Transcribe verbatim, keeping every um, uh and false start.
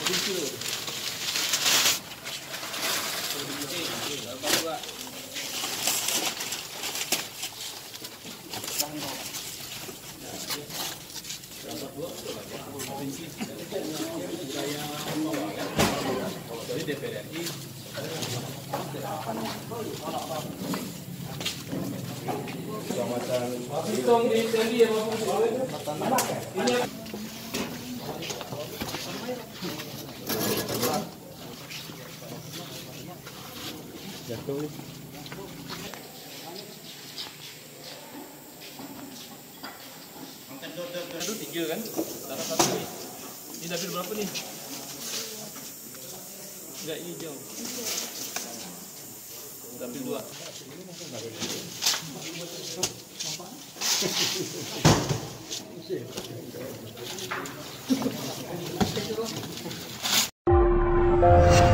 Jadi D P R R I hitung di tadi ya ini jatuh. Aduh tiga kan, darah satu nih. Ini dapil berapa nih? Enggak hijau. Dapil dua.